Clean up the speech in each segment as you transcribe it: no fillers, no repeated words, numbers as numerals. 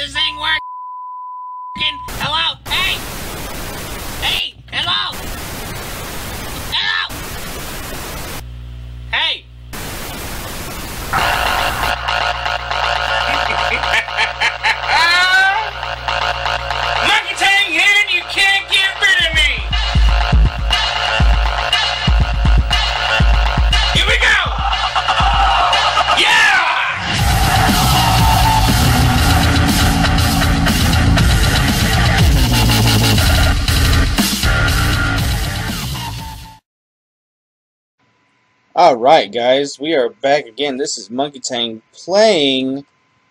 this thing working? Hello? Hey! Hey! Hello? Hello? Hey! Monkey Tang here and you can't get rid of me! Here we go! Yeah! Alright guys, we are back again. This is Monkey Tang playing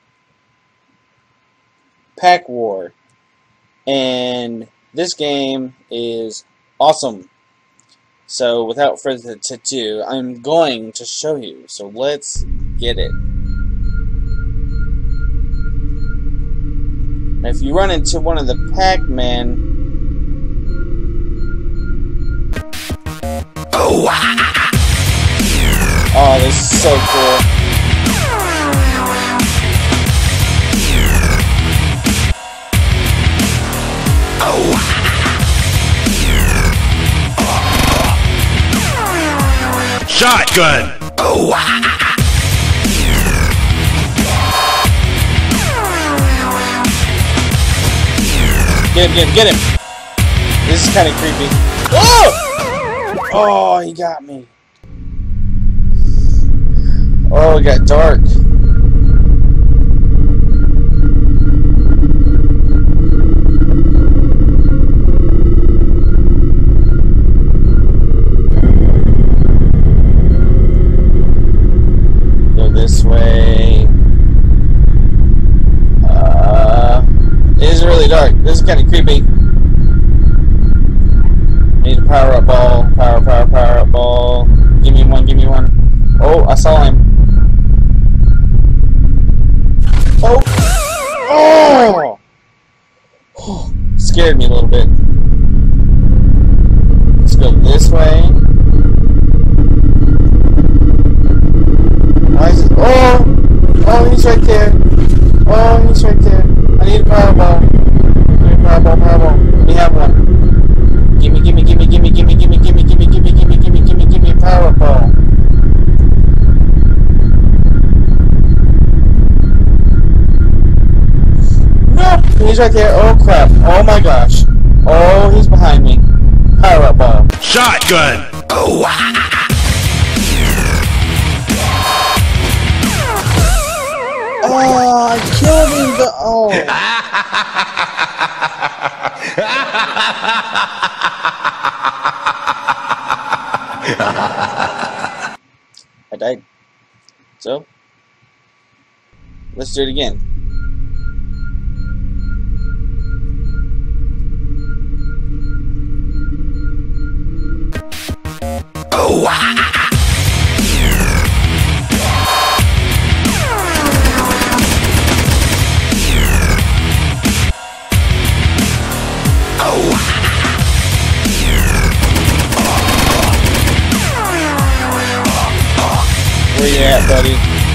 Pack War. And this game is awesome. So without further ado, I'm going to show you. So let's get it. Now, if you run into one of the Pac-Man... Oh, this is so cool. Shotgun! Get him! This is kind of creepy. Oh! Oh, he got me. Oh, it got dark. Go this way. It is really dark. This is kind of creepy. Need a power-up ball. Power-up ball. Give me one, give me one. Oh, I saw him. Oh! Oh! Scared me a little bit. Let's go this way. Why is it? Oh! Oh, he's right there. Oh, he's right there. I need a powerball. Powerball. We have one. Gimme a powerball. He's right there. Oh crap. Oh my gosh. Oh, he's behind me. Power up ball. Shotgun! Oh, I killed him. Oh. I died. So, let's do it again. Where you at, buddy?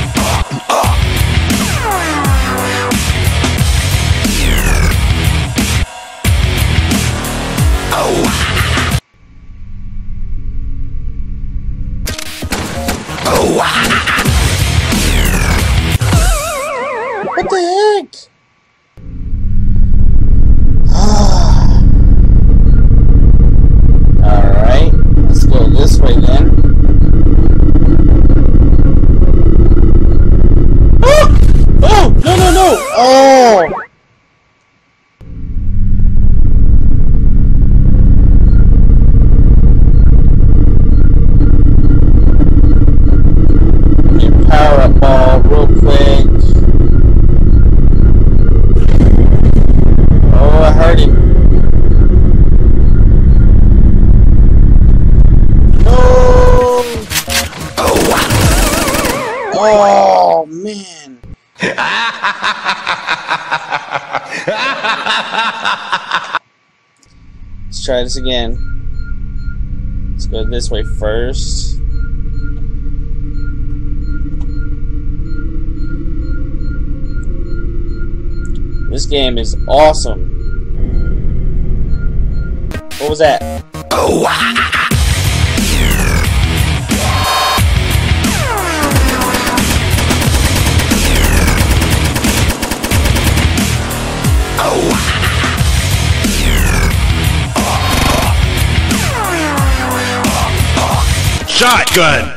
What the heck? Alright, let's go this way then. Oh! No! Oh! Power up ball real quick. Oh, I heard him. No! Oh, man. Let's try this again. Let's go this way first. This game is awesome. What was that? Shotgun!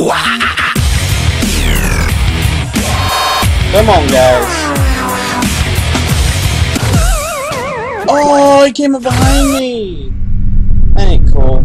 Come on, guys. Oh, he came up behind me. That ain't cool.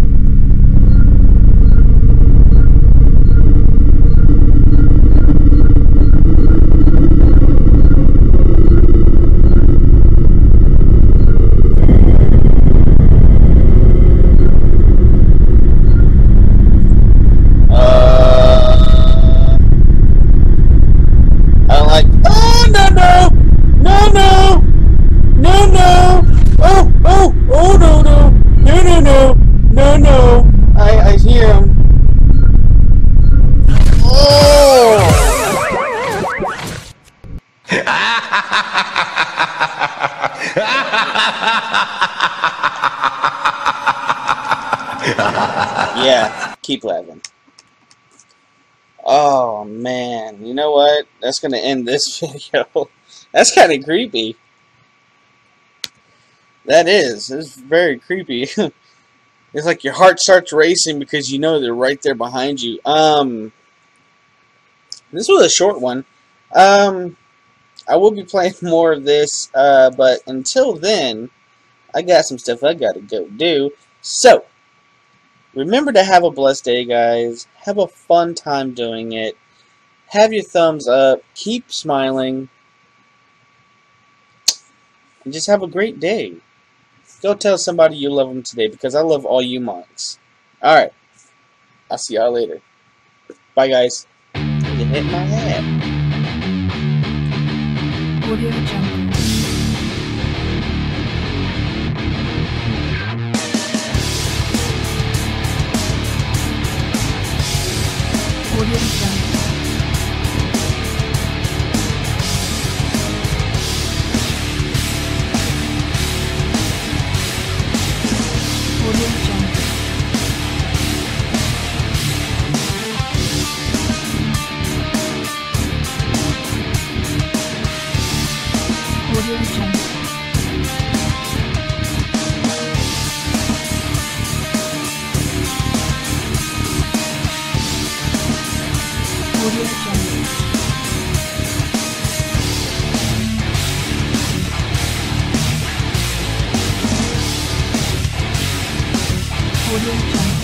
I don't like. Oh no no no no no no! Oh oh oh no no no no no no no! I hear him. Oh! Yeah, keep laughing. Oh man, you know what? That's gonna end this video. That's kind of creepy. That is. It's very creepy. It's like your heart starts racing because you know they're right there behind you. This was a short one. I will be playing more of this, but until then, I got some stuff I gotta go do. So, remember to have a blessed day, guys. Have a fun time doing it. Have your thumbs up. Keep smiling. And just have a great day. Go tell somebody you love them today, because I love all you monks. Alright. I'll see y'all later. Bye, guys. You hit my head. Audio Jungle. Audio Jungle. Audio Jungle. Audio Jungle. Audio Jungle. Audio Jungle.